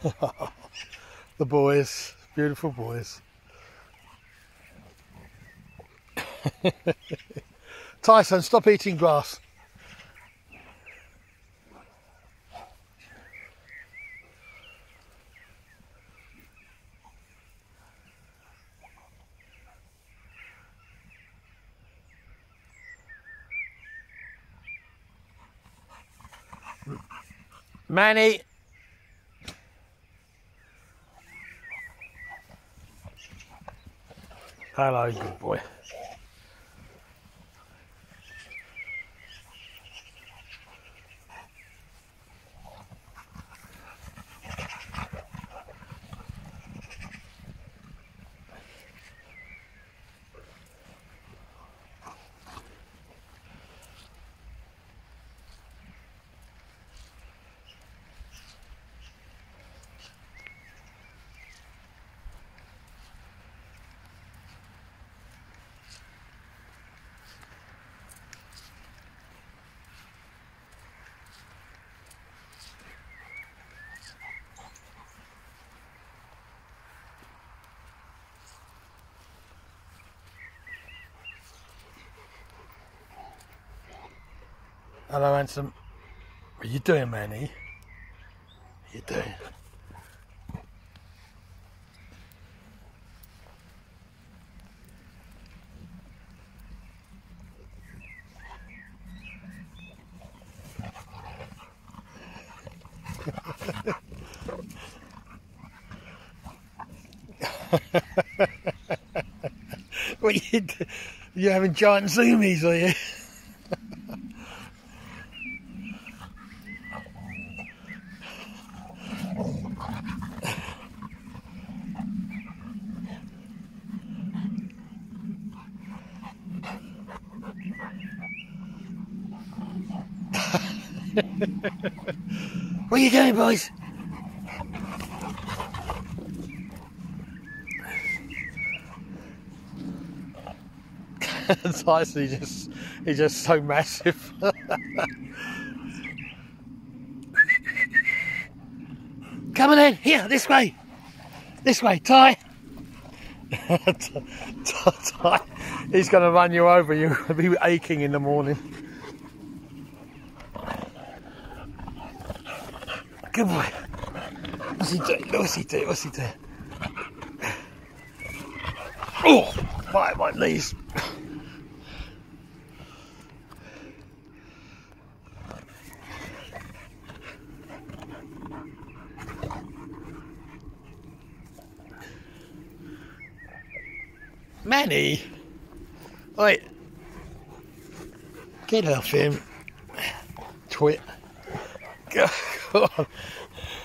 The boys, beautiful boys. Tyson, stop eating grass. Manny. Hello, good boy. Hello, handsome. What are you doing, Manny? What are you doing? What are you doing? You're having giant zoomies, are you? What are you doing, boys? Tyson, he's just so massive. Come on in, here, this way, Ty. Ty, he's going to run you over. You'll be aching in the morning. Good boy. What's he doing? What's he doing? What's he doing? Oh, my knees. Manny! Wait. Get off him. Twit. Go on.